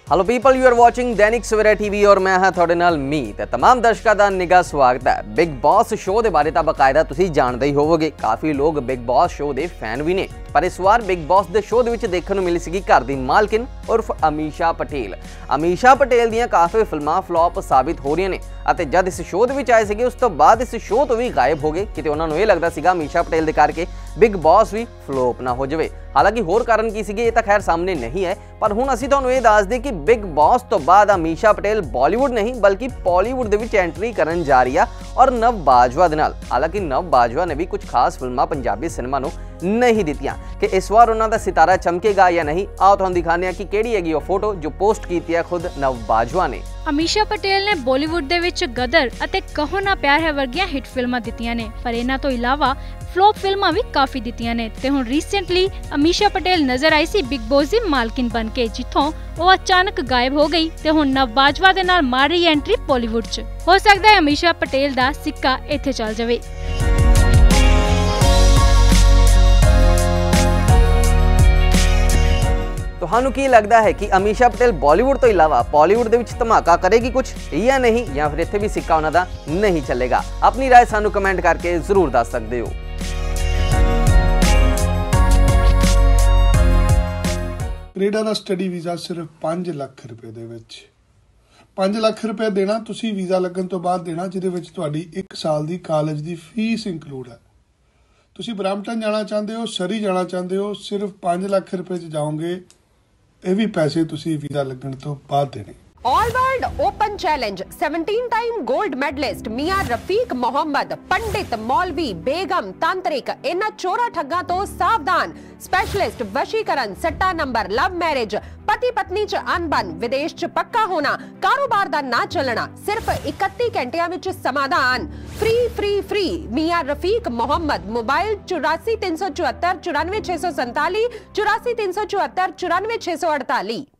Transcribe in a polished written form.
Hello people, you are watching Dainik Savera TV और मैं हाँ थोड़े नाल मीत। तमाम दर्शकों का निगाह स्वागत है। बिग बॉस शो के बारे तो बकायदा तुसीं जानते ही होवोगे। काफ़ी लोग बिग बॉस शो के फैन भी ने, पर इस बार बिग बॉस के शो के देखने को मिली सी घर की मालकिन उर्फ अमीषा पटेल। अमीषा पटेल दीयां काफ़ी फिल्मां फ्लॉप साबित हो रही ने। जब इस शो के आए थे उस तो बाद इस शो तो भी गायब हो गए। किते उन्होंने ये लगता सीगा अमीषा पटेल के करके बिग बॉस भी फ्लॉप ना हो जाए। हालांकि होर कारण की सीगे ये तो खैर सामने नहीं है, पर हुण असीं तुहानूं ये दस दें कि बिग बॉस तो बाद अमीषा पटेल बॉलीवुड नहीं बल्कि बॉलीवुड दे विच एंट्री करन जा रही है और नव बाजवा दे नाल। हालांकि नव बाजवा ने भी कुछ खास फिल्मां पंजाबी सिनेमा नूं नहीं दित्तियां कि इस बार उन्हां दा सितारा चमकेगा या नहीं। आओ तुहानूं दिखाने हैं कि किहड़ी हैगी वो फोटो जो पोस्ट कीती है खुद नव बाजवा ने। अमीषा पटेल ने बॉलीवुड दे विच गदर अते कहो ना प्यार है वर्गियां हिट फिल्मां दित्तियां ने, पर इन्हां तो इलावा फ्लॉप फिल्मां भी काफी दित्तियां ने। ते हुण रीसेंटली अमीषा पटेल नजर आई सी बिग बॉस दी मालकिन बन के, जिथों वो अचानक गायब हो गई ते हुण नव बाजवा दे नाल मार रही एंट्री बॉलीवुड च। हो सकदा है अमीषा पटेल दा सिक्का इत्थे चल जावे। तुहानू की लगता है कि अमीषा पटेल बॉलीवुड तो इलावा बॉलीवुड दे विच धमाका करेगी कुछ या नहीं, या फिर इत्थे भी सिक्का उन्हां दा नहीं चलेगा? अपनी राय सानू कमेंट करके जरूर दस सकते हो। कनेडा का स्टडी वीज़ा सिर्फ 5 लाख रुपए दे विच 5 लाख रुपए देना तुसी वीज़ा लगन तो बाद देना, जिहदे विच तुहाडी 1 साल दी कॉलेज दी फीस इंक्लूड है। तुसी ब्रैम्पटन जाना चाहते हो, सरी जाना चाहते हो, सिर्फ 5 लाख रुपए च जाओगे। ये भी पैसे तुसी वीज़ा लगन तो बाद देने। All world open challenge 17 time gold medalist मियां रफीक मोहम्मद, पंडित, मौलवी, बेगम, तांत्रिक, इन्हां चोरा ठग्गां तो सावधान। स्पेशलिस्ट वशीकरण, सट्टा नंबर, लव मैरिज, पति पत्नी च अनबन, विदेश च पक्का होना, कारोबार दा ना चलना, सिर्फ 31 घंटियां विच समाधान। फ्री फ्री फ्री मियां रफीक मोहम्मद। मोबाइल 84 374 94 647 84 374 94 648।